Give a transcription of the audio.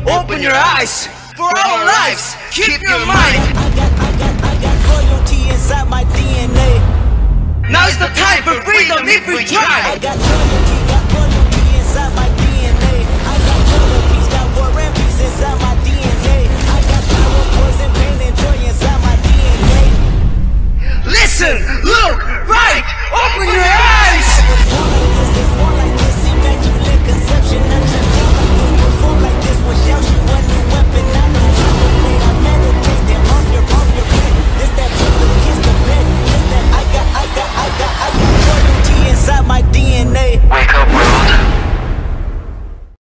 Open your eyes for our lives. Keep your mind. I got royalty inside my DNA. Now is the time for freedom if we try. I got